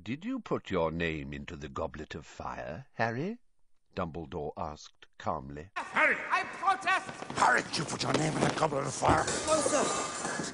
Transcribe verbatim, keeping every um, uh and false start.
"Did you put your name into the goblet of fire, Harry?" Dumbledore asked calmly. Harry! I protest! Harry, did you put your name in the goblet of fire? No, sir.